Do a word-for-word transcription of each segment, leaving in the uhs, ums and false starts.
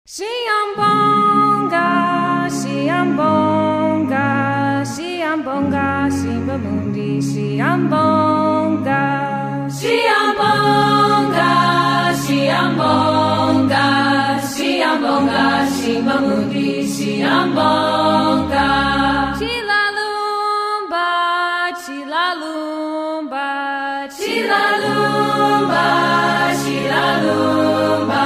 Siambonga, siambonga, siambonga, simbamundi, siambonga, siambonga, siambonga, siambonga, simbamundi, siambonga. Chilalumba, chilalumba, chilalumba, chilalumba.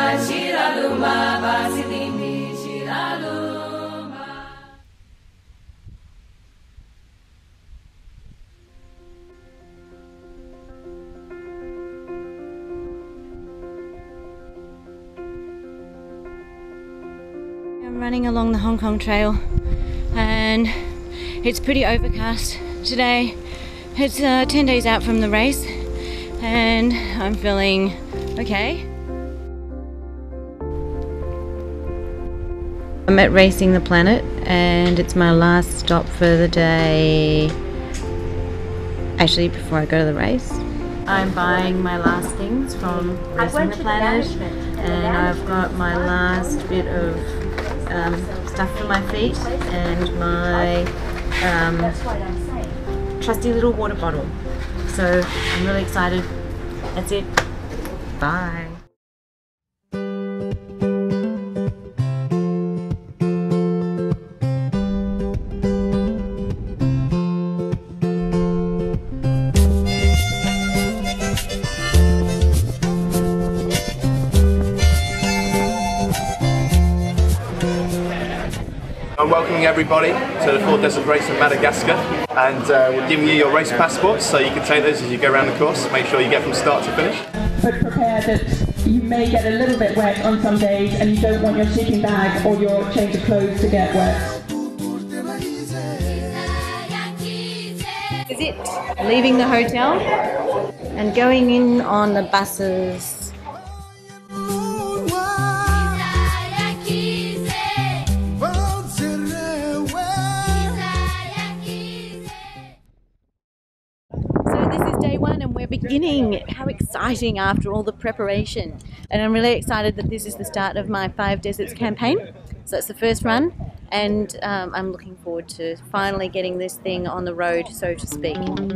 I'm running along the Hong Kong Trail and it's pretty overcast today. It's uh, ten days out from the race and I'm feeling okay. I'm at Racing the Planet and it's my last stop for the day, actually before I go to the race. I'm buying my last things from Racing the Planet and I've got my last bit of um, stuff for my feet and my um, trusty little water bottle. So I'm really excited. That's it. Bye. I'm welcoming everybody to the four Desert race in Madagascar, and uh, we're giving you your race passports so you can take those as you go around the course. Make sure you get from start to finish. But prepare that you may get a little bit wet on some days and you don't want your sleeping bag or your change of clothes to get wet. This is it. Leaving the hotel and going in on the buses. Day one and we're beginning. How exciting after all the preparation, and I'm really excited that this is the start of my five Deserts campaign. So it's the first run and um, I'm looking forward to finally getting this thing on the road, so to speak.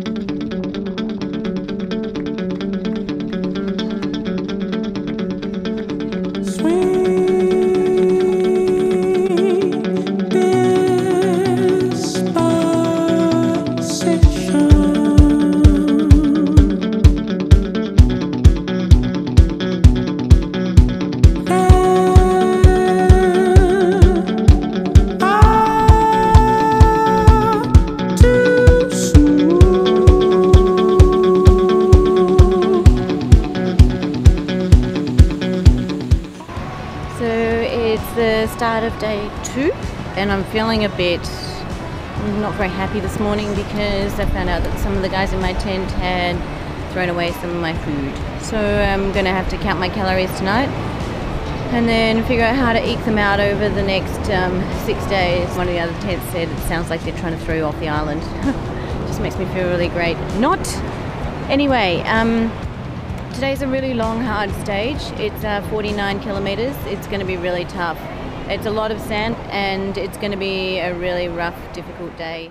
The start of day two and I'm feeling a bit not very happy this morning because I found out that some of the guys in my tent had thrown away some of my food. So I'm gonna have to count my calories tonight and then figure out how to eke them out over the next um, six days. One of the other tents said it sounds like they're trying to throw you off the island. Just makes me feel really great. Not. Anyway, um, today's a really long, hard stage. It's uh, forty-nine kilometers. It's going to be really tough. It's a lot of sand and it's going to be a really rough, difficult day.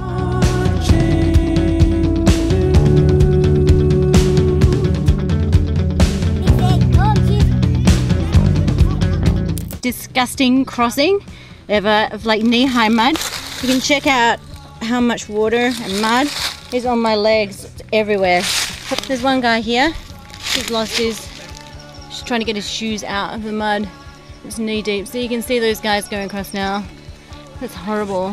Disgusting crossing of, uh, of like knee-high mud. You can check out how much water and mud is on my legs. It's everywhere. There's one guy here. He's lost his, just trying to get his shoes out of the mud. It's knee deep. So you can see those guys going across now. That's horrible.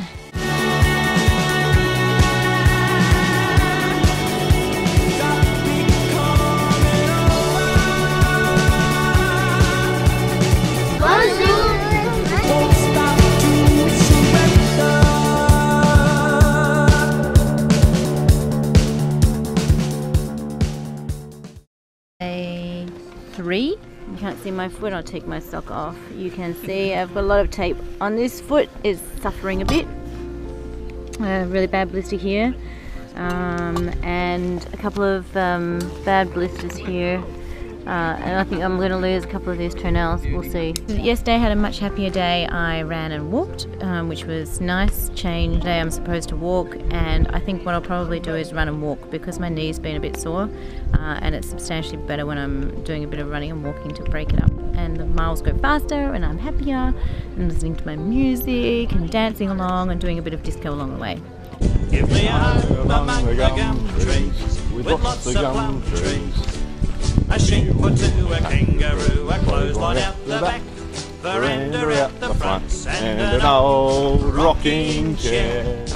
Day three. You can't see my foot, I'll take my sock off. You can see I've got a lot of tape on this foot. It's suffering a bit. A really bad blister here. Um, and a couple of um, bad blisters here Uh, and I think I'm going to lose a couple of these toenails, we'll see. Yesterday I had a much happier day. I ran and walked, um, which was nice change. Today I'm supposed to walk, and I think what I'll probably do is run and walk because my knee's been a bit sore, uh, and it's substantially better when I'm doing a bit of running and walking to break it up. And the miles go faster and I'm happier, and listening to my music and dancing along and doing a bit of disco along the way. Give me a home among the gum trees, with lots of plum trees. A sheep or two, a kangaroo, a clothesline out the back, veranda out the front, and an old rocking chair.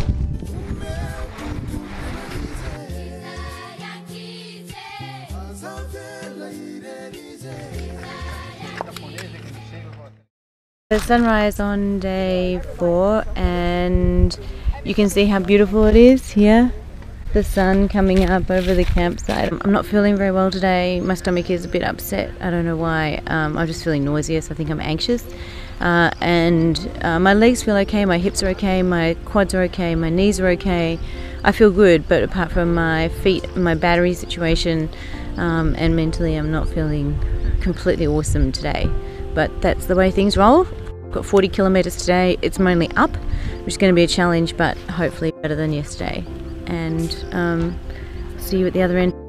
The sunrise on day four, and you can see how beautiful it is here. The sun coming up over the campsite. I'm not feeling very well today. My stomach is a bit upset. I don't know why. Um, I'm just feeling nauseous. I think I'm anxious. Uh, and uh, my legs feel okay, my hips are okay, my quads are okay, my knees are okay. I feel good, but apart from my feet, my battery situation, um, and mentally I'm not feeling completely awesome today. But that's the way things roll. I've got forty kilometres today. It's mainly up, which is going to be a challenge, but hopefully better than yesterday. And um, see you at the other end.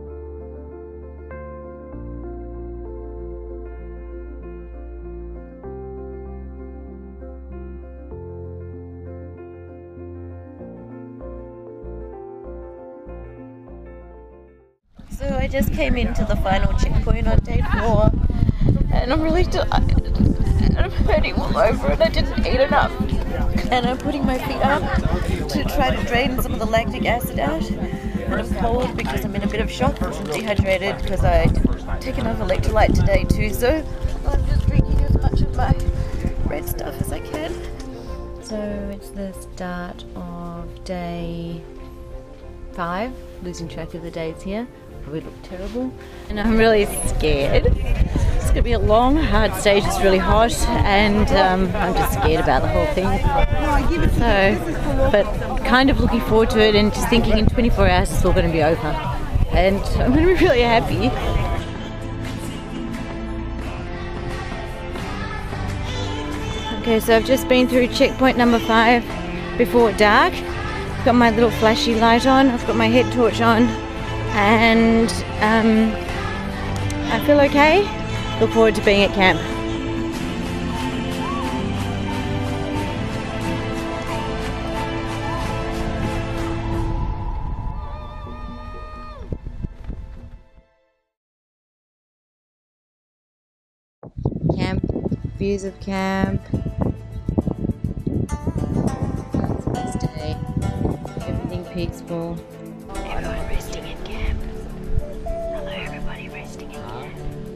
So I just came into the final checkpoint on day four, and I'm really tired, and I'm hurting all over, and I didn't eat enough. And I'm putting my feet up to try to drain some of the lactic acid out. And I'm cold because I'm in a bit of shock and dehydrated because I didn't take enough electrolyte today too. So I'm just drinking as much of my red stuff as I can. So it's the start of day five, losing track of the days here. Probably look terrible. And I'm really scared. It's going to be a long, hard stage. It's really hot, and um, I'm just scared about the whole thing. So, but kind of looking forward to it, and just thinking in twenty-four hours it's all going to be over. And I'm going to be really happy. Okay, so I've just been through checkpoint number five before dark. I've got my little flashy light on, I've got my head torch on, and um, I feel okay. Look forward to being at camp. Camp, views of camp. It's a nice day. Everything peaceful. Everyone resting in camp. Hello everybody resting in camp.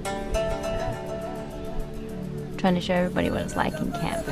Trying to show everybody what it's like in camp.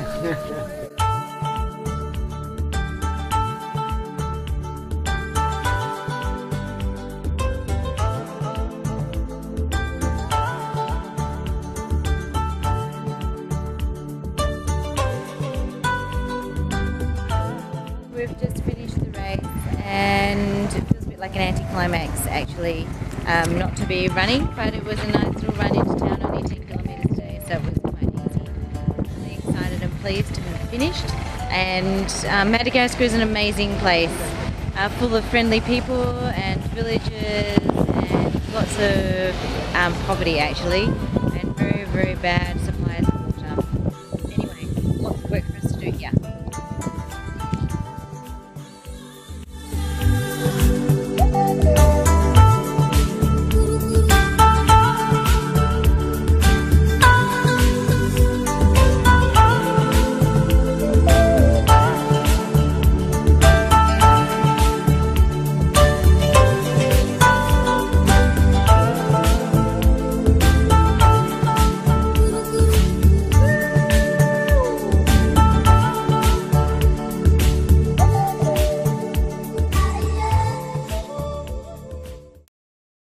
We've just finished the race, and it feels a bit like an anticlimax actually, um, not to be running, but it was a nice little run into town, only ten kilometres today, so it was quite easy. Really excited and pleased to have finished, and um, Madagascar is an amazing place, uh, full of friendly people and villages and lots of um, poverty actually, and very very bad